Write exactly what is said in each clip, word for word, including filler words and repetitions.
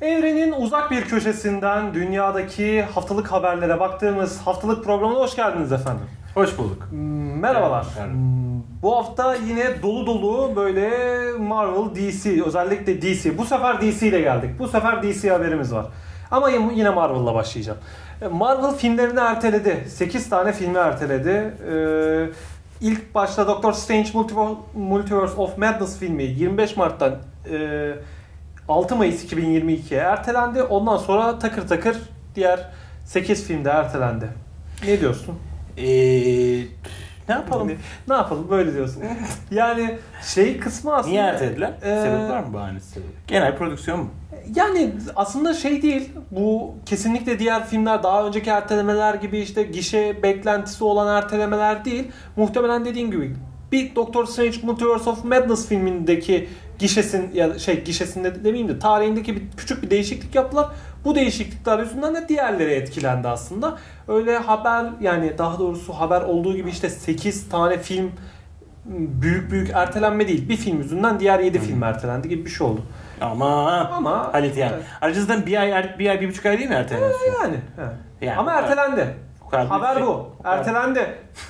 Evrenin uzak bir köşesinden dünyadaki haftalık haberlere baktığımız haftalık programına hoş geldiniz efendim. Hoş bulduk. Merhabalar. Evet, bu hafta yine dolu dolu böyle Marvel, D C, özellikle D C. Bu sefer D C ile geldik. Bu sefer D C haberimiz var. Ama yine Marvel'la başlayacağım. Marvel filmlerini erteledi. sekiz tane filmi erteledi. Ee, ilk başta Doctor Strange Multiverse of Madness filmi yirmi beş Mart'tan e, altı Mayıs iki bin yirmi ikiye ertelendi. Ondan sonra takır takır diğer sekiz film de ertelendi. Ne diyorsun? Eee... Ne yapalım? Ne, ne yapalım? Böyle diyorsun. Yani şey kısmı aslında... Niye ertelediler? E, sebep var mı bahanesi? Genel prodüksiyon mu? Yani aslında şey değil. Bu kesinlikle diğer filmler daha önceki ertelemeler gibi işte gişe beklentisi olan ertelemeler değil. Muhtemelen dediğin gibi bir Doctor Strange Multiverse of Madness filmindeki gişesin ya şey gişesinde demeyeyim de tarihindeki bir küçük bir değişiklik yaptılar. Bu değişiklikler yüzünden de diğerleri etkilendi aslında. Öyle haber yani daha doğrusu haber olduğu gibi işte sekiz tane film büyük büyük ertelenme değil. Bir film yüzünden diğer yedi hmm. film ertelendi gibi bir şey oldu. Ama ama Halit yani. Evet. Ayrıca bir ay bir ay bir buçuk ay değil mi ertelenmesi? Ee, yani, evet. yani. Ama ertelendi. Haber şey. bu. Ertelendi.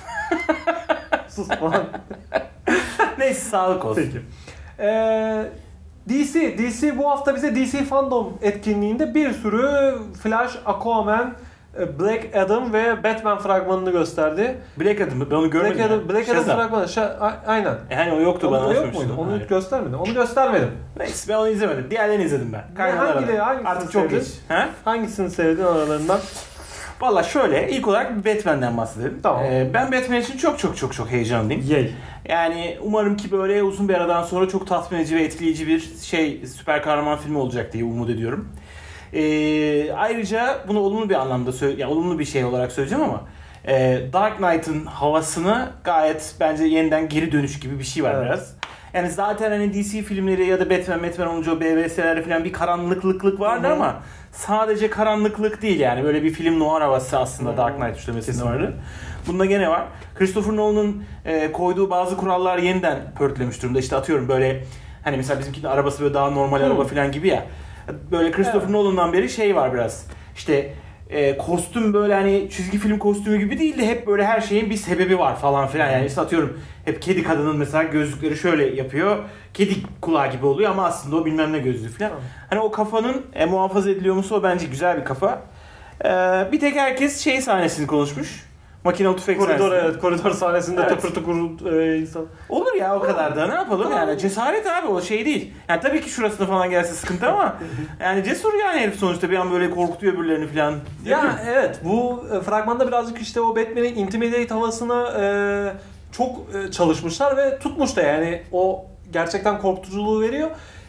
Sus falan. Neyse sağlık olsun. Peki. Ee, D C, D C bu hafta bize D C Fandom etkinliğinde bir sürü Flash, Aquaman, Black Adam ve Batman fragmanını gösterdi. Black Adam ben onu görmedim. Black Adam, Black Adam fragmanı. Şa- aynen. Yani o yoktu onu, bana. O yok muydu? Onu Hayır. göstermedim. Onu göstermedim. Neyse ben onu izlemedim. Diğerlerini izledim ben. Hangileri, hangisini Artık çok geç. He? Hangisini sevdin aralarından? Valla şöyle ilk olarak Batman'den bahsedelim. Tamam. Ee, ben Batman için çok çok çok çok heyecanlıyım. Yay. Yani umarım ki böyle uzun bir aradan sonra çok tatmin edici ve etkileyici bir şey süper kahraman filmi olacak diye umut ediyorum. Ee, ayrıca bunu olumlu bir anlamda söyle, yani olumlu bir şey olarak söyleyeceğim ama e, Dark Knight'ın havasını gayet bence yeniden geri dönüş gibi bir şey var evet. biraz. Yani zaten hani D C filmleri ya da Batman, Batman olunca o B V S'lerde falan bir karanlıklıklık vardı Hı-hı. ama sadece karanlıklık değil yani böyle bir film noir havası aslında Hı-hı. Dark Knight üçlemesinde vardı. Bunda gene var. Christopher Nolan'ın e, koyduğu bazı kurallar yeniden pörtlemiş durumda. İşte atıyorum böyle hani mesela bizimkinin arabası böyle daha normal Hı-hı. araba falan gibi ya. Böyle Christopher evet. Nolan'dan beri şey var biraz. İşte e, kostüm böyle hani çizgi film kostümü gibi değil de hep böyle her şeyin bir sebebi var falan filan. Yani işte atıyorum hep kedi kadının mesela gözlükleri şöyle yapıyor. Kedi kulağı gibi oluyor ama aslında o bilmem ne gözlüğü filan. Hani o kafanın e, muhafaza ediliyor musu o bence güzel bir kafa. E, bir tek herkes şey sahnesini konuşmuş. Makinalı tüfek koridor, sahnesinde. Evet, koridor sahnesinde evet. tıpır tıpır e, insan. Olur ya o kadar da ne yapalım tamam. Yani cesaret abi o şey değil. Yani tabii ki şurasına falan gelse sıkıntı ama yani cesur yani herif sonuçta bir an böyle korkutuyor öbürlerini falan. Ya evet bu e, fragmanda birazcık işte o Batman'in intimidate havasını e, çok e, çalışmışlar ve tutmuş da yani o gerçekten korkutuculuğu veriyor.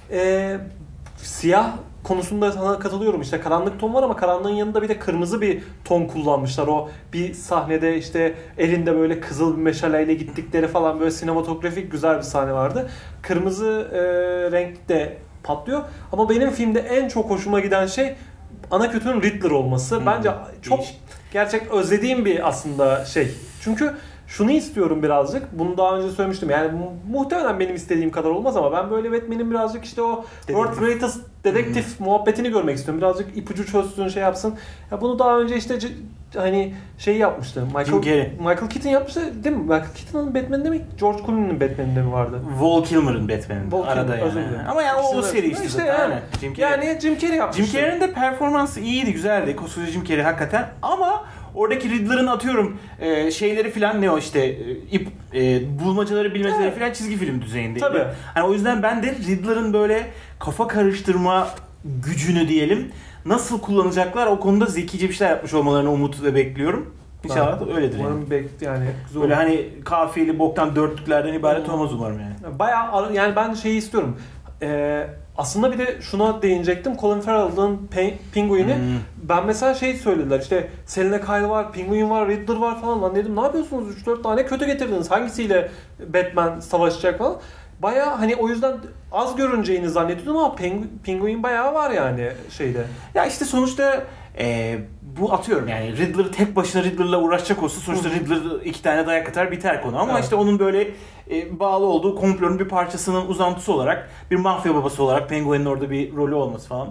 E, siyah konusunda sana katılıyorum. İşte karanlık ton var ama karanlığın yanında bir de kırmızı bir ton kullanmışlar. O bir sahnede işte elinde böyle kızıl bir meşaleyle gittikleri falan böyle sinematografik güzel bir sahne vardı. Kırmızı e, renk de patlıyor. Ama benim filmde en çok hoşuma giden şey ana kötünün Riddler olması. Hmm, Bence çok değişik. Gerçek özlediğim bir aslında şey. Çünkü şunu istiyorum birazcık. Bunu daha önce söylemiştim. Yani mu- muhtemelen benim istediğim kadar olmaz ama ben böyle Batman'in birazcık işte o World Greatest Detective hmm. muhabbetini görmek istiyorum. Birazcık ipucu çözsün, şey yapsın. Ya bunu daha önce işte c- hani şey yapmıştı. Michael Michael Keaton yapmıştı değil mi? Michael Keaton'ın Batman'inde mi? George Clooney'nin Batman'inde mi vardı? Val Kilmer'ın Batman'inde. Arada yani. Ama yani o, o seri işte, işte zaten. Yani. Jim Carrey. Yani Jim Carrey yapmıştı. Jim Carrey'in de performansı iyiydi, güzeldi. Koskoca Jim Carrey hakikaten. Ama oradaki Riddler'ın atıyorum e, şeyleri filan ne o işte e, ip e, bulmacaları bilmeceleri evet. filan çizgi film düzeyindeydi. Tabii. Hani o yüzden ben de Riddler'ın böyle kafa karıştırma gücünü diyelim nasıl kullanacaklar o konuda zekice bir şeyler yapmış olmalarını umut ve bekliyorum. İnşallah da öyledir umarım yani. Bek- yani güzel böyle hani kafiyeli boktan dörtlüklerden ibaret olmaz umarım yani. Bayağı yani ben şeyi istiyorum. Ee, aslında bir de şuna değinecektim. Colin Farrell'ın Pe- Penguin'i. Hmm. Ben mesela şey söylediler işte Selina Kyle var, Penguin var, Riddler var falan. Lan dedim ne yapıyorsunuz? üç dört tane kötü getirdiniz. Hangisiyle Batman savaşacak falan. Bayağı hani o yüzden az görüneceğini zannediyordum ama Penguin bayağı var yani şeyde. Ya işte sonuçta e, bu atıyorum yani Riddler tek başına Riddler'la uğraşacak olsa sonuçta Riddler iki tane dayak atar biter konu ama evet. işte onun böyle e, bağlı olduğu komplonun bir parçasının uzantısı olarak bir mafya babası olarak Penguin'in orada bir rolü olması falan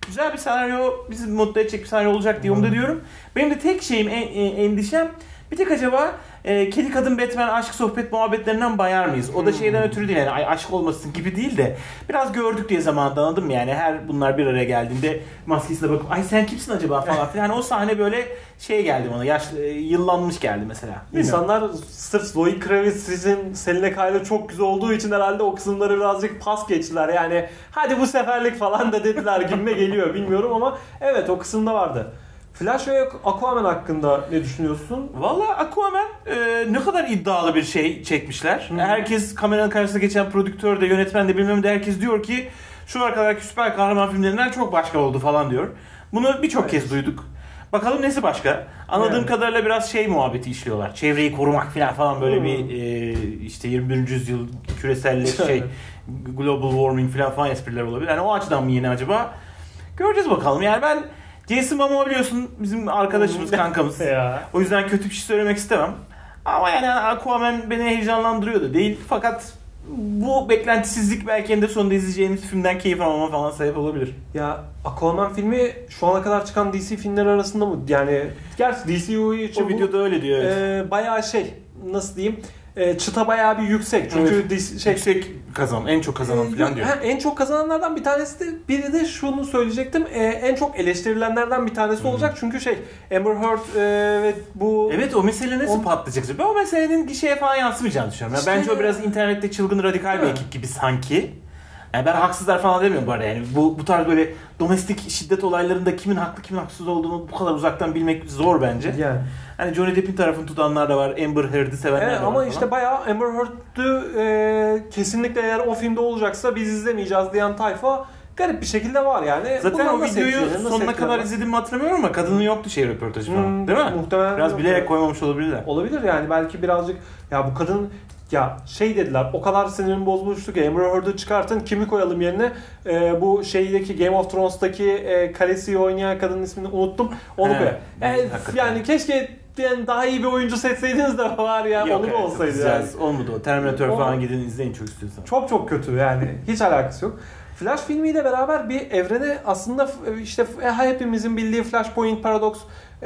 güzel bir senaryo, bizi mutlu edecek bir senaryo olacak diye umut ediyorum. Benim de tek şeyim, en, en, endişem bir tek acaba e, kedi kadın Batman aşk sohbet muhabbetlerinden bayar mıyız? O da şeyden ötürü değil yani ay, aşk olmasın gibi değil de biraz gördük diye zamanında, anladım yani her bunlar bir araya geldiğinde maskesine bakıp ay sen kimsin acaba falan filan. Yani o sahne böyle şey geldi bana, yaşlı, yıllanmış geldi mesela. Bilmiyorum. İnsanlar sırf Zoe Kravitz'in Selina Kyle'ı çok güzel olduğu için herhalde o kısımları birazcık pas geçtiler. Yani hadi bu seferlik falan da dediler gibime geliyor, bilmiyorum ama evet o kısımda vardı. Flash ve Aquaman hakkında ne düşünüyorsun? Valla Aquaman e, ne kadar iddialı bir şey çekmişler. Hı. Herkes kameranın karşısına geçen prodüktör de yönetmen de bilmem de herkes diyor ki şu ana kadarki süper kahraman filmlerinden çok başka oldu falan diyor. Bunu birçok evet. kez duyduk. Bakalım nesi başka? Anladığım yani. kadarıyla biraz şey muhabbeti işliyorlar. Çevreyi korumak falan falan böyle hmm. bir e, işte yirmi birinci yüzyıl küresel şey global warming falan falan espriler olabilir. Yani o açıdan mı yeni acaba? Göreceğiz bakalım. Yani ben Jason Momoa biliyorsun bizim arkadaşımız, kankamız. Ya. O yüzden kötü bir şey söylemek istemem. Ama yani Aquaman beni heyecanlandırıyor da değil. Fakat bu beklentisizlik belki en de sonunda izleyeceğimiz filmden keyif almama falan sebep olabilir. Ya Aquaman filmi şu ana kadar çıkan D C filmleri arasında mı? Yani gerçi D C U için o videoda öyle diyor. Evet. E, bayağı şey, nasıl diyeyim? E, çıta bayağı bir yüksek. Çünkü evet. D C, şey, yüksek kazan, en çok kazanan e, falan diyor. He, en çok kazananlardan bir tanesi de, biri de şunu söyleyecektim. E, en çok eleştirilenlerden bir tanesi hmm. olacak. Çünkü şey, Amber Heard e, ve bu... Evet, o mesele nasıl on... patlayacak? Ben o meselenin şeye falan yansımayacağını düşünüyorum. İşte... Bence o biraz internette çılgın radikal bir ekip gibi sanki. Yani ben haksızlar falan demiyorum bu arada. Yani bu, bu tarz böyle domestik şiddet olaylarında kimin haklı kimin haksız olduğunu bu kadar uzaktan bilmek zor bence. Yani. Hani Johnny Depp'in tarafını tutanlar da var, Amber Heard'ı sevenler evet, de var. Ama falan. işte bayağı Amber Heard'ı e, kesinlikle eğer o filmde olacaksa biz izlemeyeceğiz diyen tayfa garip bir şekilde var yani. Zaten bundan o videoyu sonuna kadar izlediğimi hatırlamıyorum ama kadının yoktu şey röportajı falan. Hmm, değil mi? Muhtemelen. Biraz bilerek yok. Koymamış olabilirler. Olabilir yani, belki birazcık ya bu kadın ya şey dediler, o kadar sinirimi bozmuştu ki Amber Heard'ı çıkartın, kimi koyalım yerine? Ee, bu şeydeki Game of Thrones'taki e, Khaleesi'yi oynayan kadının ismini unuttum. Onu koyalım. Yani, yani keşke yani daha iyi bir oyuncu seçseydiniz de var ya, yok, onu evet, olsaydı yani. Olmadı o. Terminator o, falan gidin izleyin çok istiyorsan. Çok çok kötü yani. Hiç alakası yok. Flash filmiyle beraber bir evrene aslında işte hepimizin bildiği Flashpoint Paradox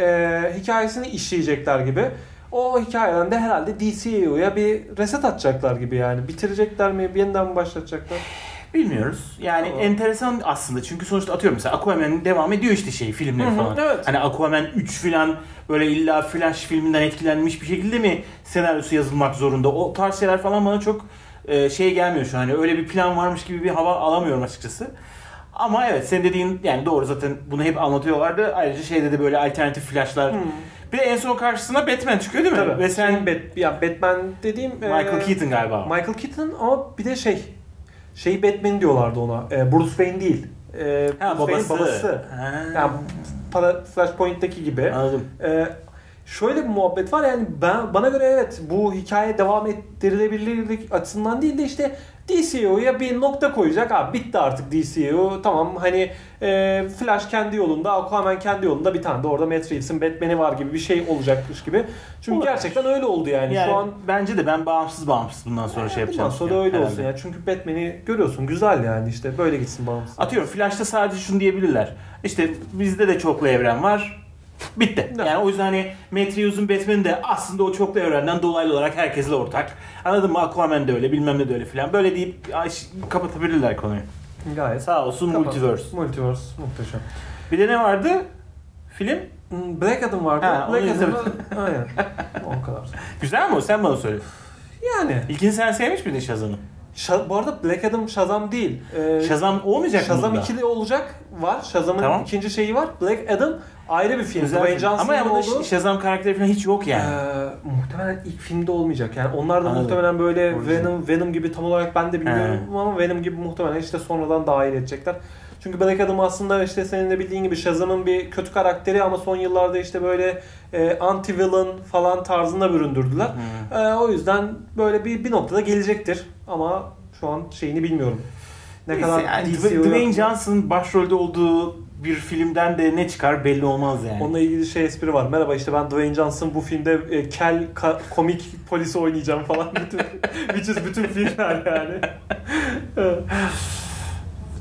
e, hikayesini işleyecekler gibi. O hikayeden de herhalde D C U'ya bir reset atacaklar gibi yani. Bitirecekler mi? Bir yeniden mi başlatacaklar? Bilmiyoruz. Yani tamam. Enteresan aslında. Çünkü sonuçta atıyorum mesela Aquaman devam ediyor işte şey filmleri Hı-hı, falan. evet. Hani Aquaman üç falan böyle illa Flash filminden etkilenmiş bir şekilde mi senaryosu yazılmak zorunda? O tarz şeyler falan bana çok e, şey gelmiyor şu an. Hani öyle bir plan varmış gibi bir hava alamıyorum açıkçası. Ama evet, senin dediğin yani doğru, zaten bunu hep anlatıyorlardı. Ayrıca şeyde de böyle alternatif Flash'lar. Hmm. Bir de en son karşısına Batman çıkıyor değil mi? Tabii. Ve sen Bat, ya Batman dediğim Michael e, Keaton galiba. Michael Keaton ama bir de şey şey Batman diyorlardı ona. E, Bruce Wayne değil. E, ha, Bruce babası. babası. Ha. Yani para, Flashpoint'teki gibi. Anladım. E, şöyle bir muhabbet var yani, ben bana göre evet bu hikaye devam ettirilebilirlik açısından değil de işte D C U'ya bir nokta koyacak. Abi bitti artık D C U. Tamam hani e, Flash kendi yolunda, Aquaman kendi yolunda, bir tane de orada Matt Reeves'in Batman'i var gibi bir şey olacakmış gibi. Çünkü olabilir. Gerçekten öyle oldu yani. yani. Şu an bence de ben bağımsız bağımsız bundan sonra yani şey yapacağım. Bundan sonra da öyle herhalde. Olsun yani. Çünkü Batman'i görüyorsun, güzel yani, işte böyle gitsin bağımsız. Atıyorum Flash'ta sadece şunu diyebilirler. İşte bizde de çoklu evren var. Bitti. Evet. Yani o yüzden hani Matt Reeves'in Batman'i de aslında o çoklu evrenden dolaylı olarak herkesle ortak. Anladın mı? Aquaman de öyle, bilmem ne de öyle filan. Böyle deyip kapatabilirler konuyu. Gayet. Sağ olsun Kapat. Multiverse. Multiverse muhteşem. Bir de ne vardı? Film? Black Adam vardı. Ha, Black Adam'da aynen. O kadar. Güzel mi o? Sen bana söyle. Yani. İlkini sen sevmiş miydin Shazam'ı? Şa- bu arada Black Adam Shazam değil. Ee, Shazam olmayacak mı? Shazam ikili olacak var. Shazam'ın tamam. ikinci şeyi var. Black Adam ayrı bir film. Güzel film. Ama yani oldu. Shazam karakteri falan hiç yok yani. Ee, muhtemelen ilk filmde olmayacak. Yani onlar da Anladım. muhtemelen böyle Orijin. Venom Venom gibi, tam olarak ben de bilmiyorum He. ama Venom gibi muhtemelen işte sonradan dahil edecekler. Çünkü Black Adam aslında işte senin de bildiğin gibi Shazam'ın bir kötü karakteri ama son yıllarda işte böyle e, anti-villain falan tarzına büründürdüler. E, o yüzden böyle bir bir noktada gelecektir ama şu an şeyini bilmiyorum. Ne Neyse, kadar yani Dwayne Johnson başrolde olduğu bir filmden de ne çıkar belli olmaz yani. Onunla ilgili şey espri var. Merhaba işte ben Dwayne Johnson, bu filmde e, kel ka- komik polisi oynayacağım falan. Bütün, bütün, bütün filmler yani.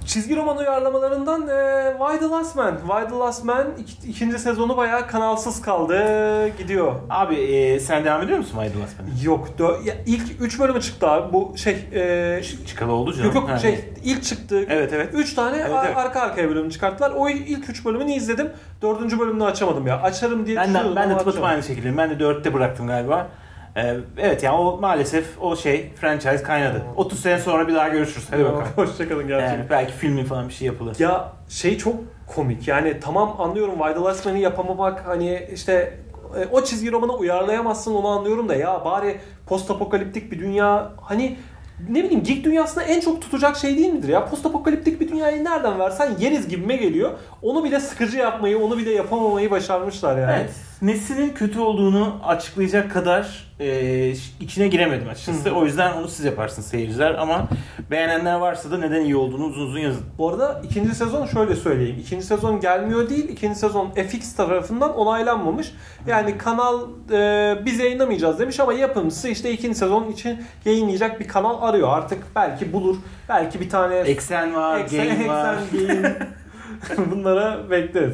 Çizgi roman uyarlamalarından e, Why the Last Man. Why the Last Man ik- ikinci sezonu bayağı kanalsız kaldı. Gidiyor. Abi e, sen devam ediyor musun Why the Last Man'e? Yok. Dö- ya ilk üç bölümü çıktı abi. Bu şey... E, Çıkalı oldu canım. yok yok Ha, şey ilk çıktı. Evet evet. üç tane Evet, ar- evet. arka arkaya bölüm çıkarttılar. O ilk üç bölümünü izledim. dördüncü bölümünü açamadım ya. Açarım diye Ben de, düşünüyordum ben de ama tıpatıp açamadım. aynı şekilde. Ben de dörtte bıraktım galiba. Ee, evet yani o maalesef o şey franchise kaynadı. otuz sene sonra bir daha görüşürüz. Hadi bakalım. Hoşçakalın gerçekten. Yani belki filmi falan bir şey yapılır. Ya şey çok komik yani tamam anlıyorum Why the Last Man'i yapamamak hani işte e, o çizgi romanı uyarlayamazsın onu anlıyorum da ya bari post apokaliptik bir dünya hani ne bileyim geek dünyasında en çok tutacak şey değil midir ya? Post apokaliptik bir dünyayı nereden versen yeriz gibime geliyor. Onu bile sıkıcı yapmayı, onu bile yapamamayı başarmışlar yani. Evet. Nesinin kötü olduğunu açıklayacak kadar e, içine giremedim açıkçası. Hı. O yüzden onu siz yaparsınız seyirciler ama beğenenler varsa da neden iyi olduğunu uzun uzun yazın. Bu arada ikinci sezon şöyle söyleyeyim. İkinci sezon gelmiyor değil. İkinci sezon F X tarafından onaylanmamış. Yani kanal e, biz yayınlamayacağız demiş ama yapımcısı işte ikinci sezon için yayınlayacak bir kanal arıyor. Artık belki bulur. Belki bir tane Eksen var, Eksen, game var. Eksen, game. Bunlara bekleriz.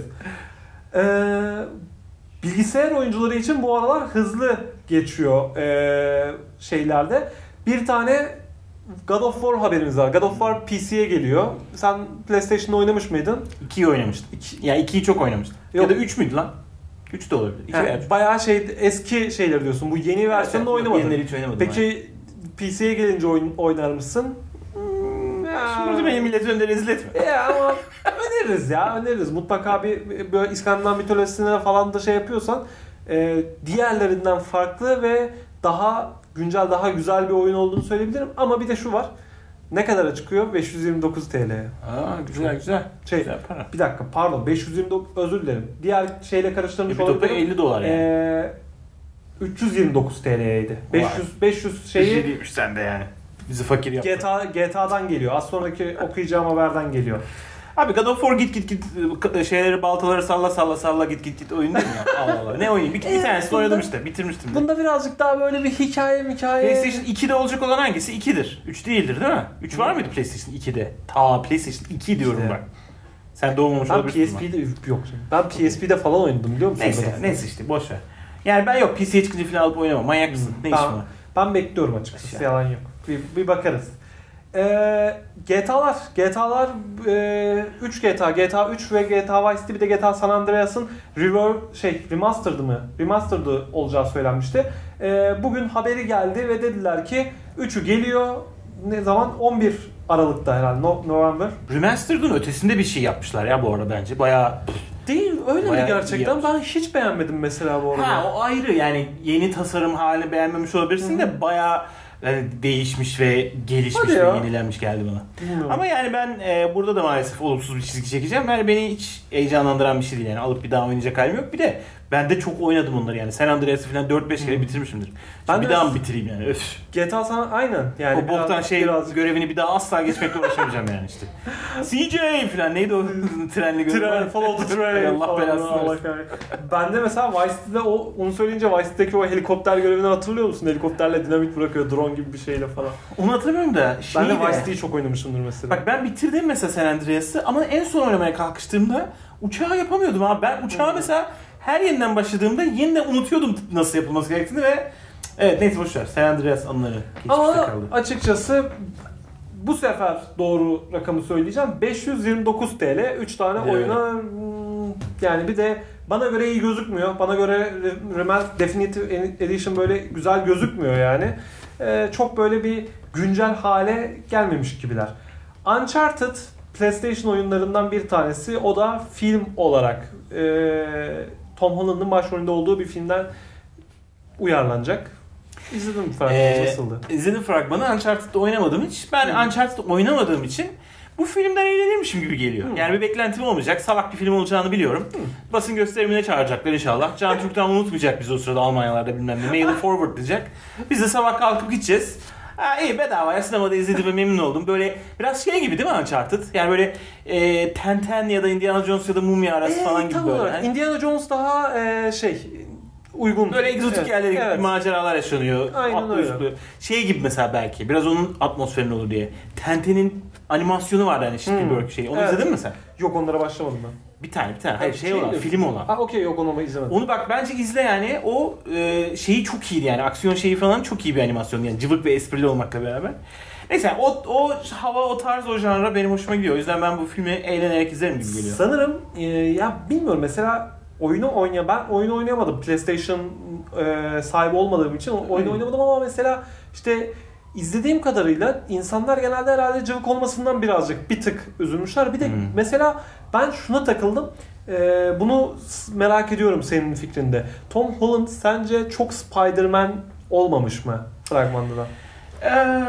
Ee, bilgisayar oyuncuları için bu aralar hızlı geçiyor ee, şeylerde. Bir tane God of War haberimiz var. God of War P C'ye geliyor. Sen PlayStation'da oynamış mıydın? ikiyi oynamıştım. İki. Ya ikiyi çok oynamıştım. Yok. Ya da üç müydü lan? üç de olabilir. iki Yani veya üç. bayağı şey eski şeyler diyorsun. Bu yeni versiyonda Evet, oynamadın. yenileri hiç oynamadım. Peki P C'ye gelince oyun, oynar mısın? Hmm, ya. Şimdi beni millet önünde rezil etme. Ya ama öneririz ya öneririz. Mutlaka bir böyle İskandinav mitolojisine falan da şey yapıyorsan e, diğerlerinden farklı ve daha güncel, daha güzel bir oyun olduğunu söyleyebilirim. Ama bir de şu var. Ne kadara çıkıyor? beş yüz yirmi dokuz T L'ye. Aa güzel güzel. Şey, Güzel para. bir dakika pardon beş yüz yirmi dokuz özür dilerim. Diğer şeyle karıştırmış E, bir topu olabilirim. elli dolar yani. Ee, üç yüz yirmi dokuz T L'yeydi. beş yüz beş yüz Şey şeyi değilmiş sende yani. Bizi fakir yaptı. G T A G T A'dan geliyor. Az sonraki okuyacağım haberden geliyor. Abi God of War git git git şeyleri baltaları salla salla salla git git git oyun değil mi ya? Allah Allah. Ne oynayayım? Bir, bir Evet, tanesini bunda- oynadım işte. Bitirmiştim. de. Bunda birazcık daha böyle bir hikaye hikaye. PlayStation ikide olacak olan hangisi? ikidir. üç değildir değil mi? üç var mıydı PlayStation ikide? Ta PlayStation iki diyorum İşte. bak. Sen doğmamış Ben olabilirsin. P S P'de yok. Ben P S P'de falan oynadım biliyor musun? Neyse neyse işte boş ver. Yani ben yok P C'ye çıkınca falan alıp oynamam. Manyak mısın? Ne işin Ben, var? ben bekliyorum açıkçası. Aşağı. Yalan yok. Bir, bir bakarız. Ee, G T A'lar, G T A'lar e, üç G T A, G T A üç ve G T A Vice City bir de G T A San Andreas'ın rever şey remastered mı? Remastered olacağı söylenmişti. Ee, bugün haberi geldi ve dediler ki üçü geliyor. Ne zaman? on bir Aralık'ta herhalde. No, November. Remastered'ın ötesinde bir şey yapmışlar ya bu arada bence. Bayağı Değil öyle Bayağı mi iyi gerçekten? yapmış. Ben hiç beğenmedim mesela bu arada. Ha o ayrı yani yeni tasarım halini beğenmemiş olabilirsin de bayağı yani değişmiş ve gelişmiş Hadi ve ya. yenilenmiş geldi bana. Bilmiyorum. Ama yani ben e, burada da maalesef olumsuz bir çizgi çekeceğim. Yani beni hiç heyecanlandıran bir şey değil yani. Alıp bir daha oynayacak halim yok. Bir de ben de çok oynadım onları yani. San Andreas'ı falan dört beş kere bitirmişimdir. Şimdi Ben bir de- daha mı bitireyim yani? Öf. G T A San aynen. Yani o boktan biraz- şey biraz görevini bir daha asla geçmekle uğraşamayacağım yani işte. C J falan neydi o trenli görev? Tren, follow the train. Allah falan. belasını Allah versin. kahretsin. Ben de mesela Vice City'de o, onu söyleyince Vice City'deki o helikopter görevini hatırlıyor musun? Helikopterle dinamit bırakıyor drone gibi bir şeyle falan. Onu hatırlamıyorum da. Ben de şeyi Vice City'yi çok oynamışımdır mesela. Bak ben bitirdim mesela San Andreas'ı ama en son oynamaya kalkıştığımda uçağı yapamıyordum abi. Ben uçağı mesela her yeniden başladığımda yeniden unutuyordum nasıl yapılması gerektiğini ve evet neyse boşver. San Andreas anıları geçmişte Ama kaldı. açıkçası bu sefer doğru rakamı söyleyeceğim. beş yüz yirmi dokuz T L üç tane Evet. oyuna hmm, yani bir de bana göre iyi gözükmüyor. Bana göre Remastered Definitive Edition böyle güzel gözükmüyor yani. Ee, çok böyle bir güncel hale gelmemiş gibiler. Uncharted PlayStation oyunlarından bir tanesi. O da film olarak e, Tom Holland'ın başrolünde olduğu bir filmden uyarlanacak. İzledim mi fragmanı? Ee, Nasıldı? izledim fragmanı. Uncharted'da oynamadım hiç. Ben Hı. Uncharted'da oynamadığım için bu filmden eğlenirmişim gibi geliyor. Hı. Yani bir beklentim olmayacak. Salak bir film olacağını biliyorum. Hı. Basın gösterimine çağıracaklar inşallah. Can Türk'ten unutmayacak bizi o sırada Almanyalarda bilmem ne. Mail forward diyecek. Biz de sabah kalkıp gideceğiz. Ha iyi bedavaya sinemada izlediğime memnun oldum. Böyle biraz şey gibi değil mi Uncharted? Yani böyle e, Ten Ten ya da Indiana Jones ya da Mumya arası Ee, falan gibi tam böyle. olarak. Yani Indiana Jones daha e, şey uygun. Böyle egzotik evet, yerlere evet. maceralar yaşanıyor. Aynen Atlıyorsun öyle. böyle. Şey gibi mesela belki. Biraz onun atmosferini olur diye. Tenten'in animasyonu vardı hani Spielberg Hmm. şeyi. Onu Evet. izledin mi sen? Yok, onlara başlamadım ben. Bir tane bir tane. Hayır şey, Şey olan, mi? film olan. Ha okey, yok onu ama izlemedim. Onu bak bence izle yani. O e, şeyi çok iyiydi yani. Aksiyon şeyi falan çok iyi bir animasyon. Yani cıvık ve esprili olmakla beraber. Neyse o, o hava, o tarz, o janra benim hoşuma gidiyor. O yüzden ben bu filmi eğlenerek izlerim gibi geliyor. Sanırım e, ya bilmiyorum, mesela oyunu oynaya ben oyunu oynayamadım. PlayStation e, sahibi olmadığım için oyunu Hmm. oynamadım ama mesela işte izlediğim kadarıyla insanlar genelde herhalde cıvık olmasından birazcık bir tık üzülmüşler. Bir de Hmm. mesela ben şuna takıldım. E, bunu merak ediyorum senin fikrinde. Tom Holland sence çok Spider-Man olmamış mı fragmanda da? Ee,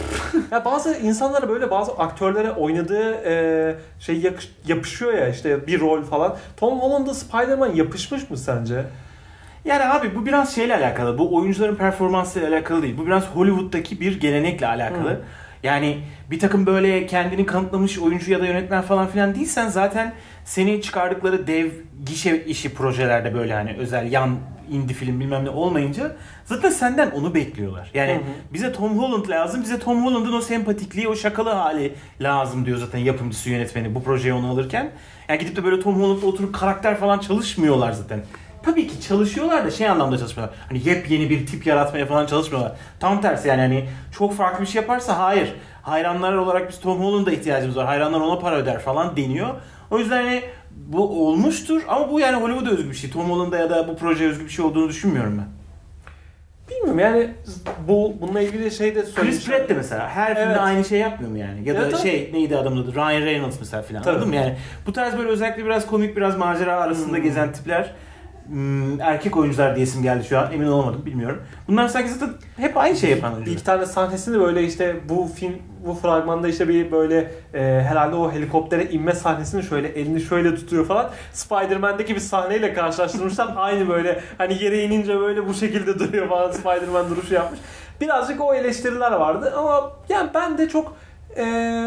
Ya bazı insanlara böyle, bazı aktörlere oynadığı e, şey yakış- yapışıyor ya, işte bir rol falan. Tom Holland'a Spider-Man yapışmış mı sence? Yani abi bu biraz şeyle alakalı. Bu oyuncuların performansıyla alakalı değil. Bu biraz Hollywood'daki bir gelenekle alakalı. Hı. Yani bir takım böyle kendini kanıtlamış oyuncu ya da yönetmen falan filan değilsen zaten seni çıkardıkları dev gişe işi projelerde böyle hani özel yan indie film bilmem ne olmayınca zaten senden onu bekliyorlar. Yani Hı hı. bize Tom Holland lazım. Bize Tom Holland'ın o sempatikliği, o şakalı hali lazım diyor zaten yapımcısı, yönetmeni bu projeyi onu alırken. Yani gidip de böyle Tom Holland'la oturup karakter falan çalışmıyorlar zaten. Tabii ki çalışıyorlar da şey anlamda çalışmıyorlar. Hani yepyeni bir tip yaratmaya falan çalışmıyorlar. Tam tersi yani hani çok farklı bir şey yaparsa hayır. Hayranlar olarak biz Tom Holland'a ihtiyacımız var. Hayranlar ona para öder falan deniyor. O yüzden hani bu olmuştur ama bu yani Hollywood'a özgü bir şey. Tom Holland'a ya da bu projeye özgü bir şey olduğunu düşünmüyorum ben. Bilmiyorum yani, bu bununla ilgili şey de Chris söylemişler. Pratt de mesela her filmde Evet. aynı şey yapmıyor mu yani? Ya da Evet, şey neydi adamın adı? Ryan Reynolds mesela filan. Tabii. Anladın mı yani? Bu tarz böyle özellikle biraz komik, biraz macera arasında Hmm. gezen tipler. Hmm, erkek oyuncular diyesim geldi şu an. Emin olamadım, bilmiyorum. Bunlar sanki zaten hep aynı şey yapan Bir oyuncular. iki tane sahnesini böyle işte bu film, bu fragmanda işte bir böyle e, herhalde o helikoptere inme sahnesini şöyle elini şöyle tutuyor falan. Spider-Man'deki bir sahneyle karşılaştırmışlar. Aynı böyle hani yere inince böyle bu şekilde duruyor falan, Spider-Man duruşu yapmış. Birazcık o eleştiriler vardı ama yani ben de çok e,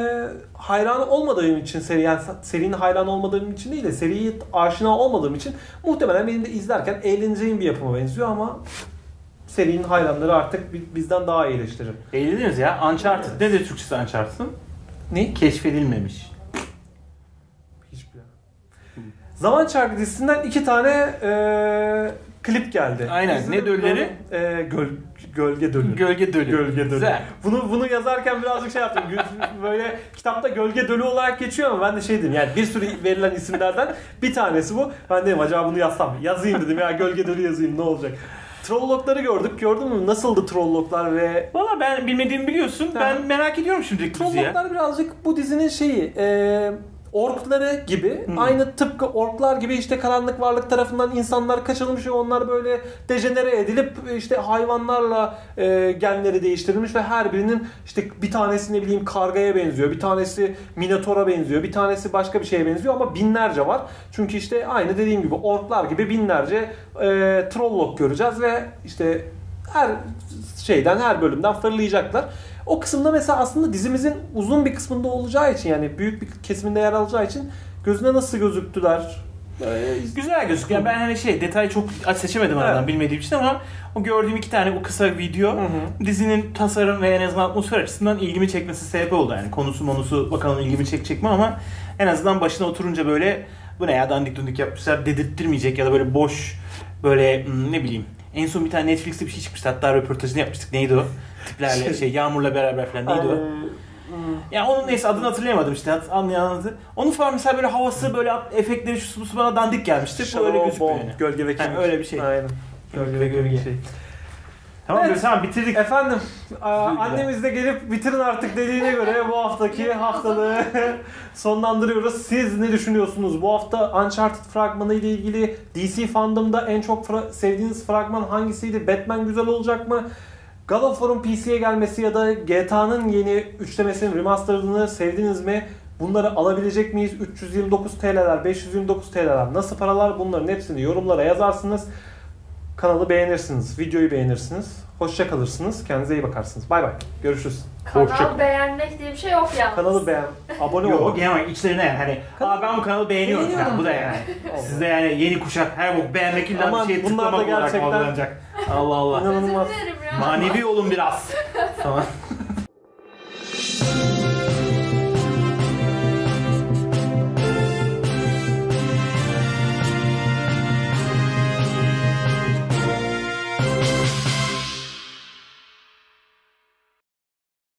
hayran olmadığım için seri, yani serinin hayran olmadığım için değil de seriye aşina olmadığım için muhtemelen benim de izlerken eğleneceğim bir yapıma benziyor ama serinin hayranları artık bi- bizden daha iyi eleştirir. Eğleniyoruz ya. Uncharted. Nedir Türkçesi Uncharted'ın? Ne? Keşfedilmemiş. Hiçbir. Zaman Çarkı dizisinden iki tane e, klip geldi. Aynen. İzledin Ne mi? dölleri? E, göl, gölge dölü. Gölge dölü. Gölge dölü. Güzel. Bunu bunu yazarken birazcık şey yaptım. Gö- Böyle kitapta gölge dölü olarak geçiyor ama ben de şey dedim, yani bir sürü verilen isimlerden bir tanesi bu. Ben dedim acaba bunu yazsam. Yazayım dedim ya, gölge dölü yazayım ne olacak. Trollokları gördük. Gördün mü? Nasıldı trolloklar ve Valla ben bilmediğimi biliyorsun. Ha. Ben merak ediyorum şimdi diziye. trolloklar birazcık bu dizinin şeyi, e, orkları gibi, Hmm. aynı tıpkı orklar gibi işte karanlık varlık tarafından insanlar kaçırılmış ve onlar böyle dejenere edilip işte hayvanlarla e, genleri değiştirilmiş ve her birinin işte bir tanesi ne bileyim kargaya benziyor, bir tanesi minotora benziyor, bir tanesi başka bir şeye benziyor ama binlerce var. Çünkü işte aynı dediğim gibi orklar gibi binlerce e, trollok göreceğiz ve işte her şeyden, her bölümden fırlayacaklar. O kısımda mesela aslında dizimizin uzun bir kısmında olacağı için, yani büyük bir kesiminde yer alacağı için gözüne nasıl gözüktüler? Ee, Güzel gözüküyor. Ben hani şey detayı çok seçemedim aradan Evet. bilmediğim için ama o gördüğüm iki tane bu kısa video Hı hı. dizinin tasarım ve en azından atmosfer açısından ilgimi çekmesi sebep oldu. Yani konusu monusu bakalım ilgimi çekecek mi ama en azından başına oturunca böyle bu ne ya dandik dundik yapmışlar dedirttirmeyecek ya da böyle boş böyle hmm, ne bileyim. En son bir tane Netflix'te bir şey çıkmıştı. Hatta röportajını yapmıştık. Neydi o? Tiplerle şey Yağmur'la beraber falan neydi o? Ya onun neyse adını hatırlayamadım işte anlayan adı. Onun falan mesela böyle havası böyle efektleri şu su bana dandik gelmişti. Bu öyle gözükmüyor yani. Gölge ve kemik. Yani öyle bir şey. Aynen. Gölge ve Gölge. kemik şey. Tamam Evet. tamam bitirdik. Efendim, a- Özür dilerim. annemiz de gelip bitirin artık dediğine göre bu haftaki haftalığı sonlandırıyoruz. Siz ne düşünüyorsunuz? Bu hafta Uncharted fragmanı ile ilgili D C fandom'da en çok fra- sevdiğiniz fragman hangisiydi? Batman güzel olacak mı? God of War'un P C'ye gelmesi ya da G T A'nın yeni üçlemesinin remastered'ını sevdiniz mi? Bunları alabilecek miyiz? üç yüz yirmi dokuz T L'ler, beş yüz yirmi dokuz T L'ler nasıl paralar? Bunların hepsini yorumlara yazarsınız. Kanalı beğenirsiniz, videoyu beğenirsiniz. Hoşça kalırsınız. Kendinize iyi bakarsınız. Bay bay. Görüşürüz. Kanal Hoşça- beğenmek diye bir şey yok yalnız. Kanalı beğen. Abone Yok olun. genel olarak içlerine yani hani aa ben bu kanalı beğeniyorum Beğeniyorum falan. Bu da yani. Allah. Siz de yani yeni kuşak her bok beğenmek illa Aman bir şey bunlar da tıklamak olarak gerçekten- algılanacak. Allah Allah. İnanılmaz. Özür dilerim ya. Manevi olun biraz. Tamam.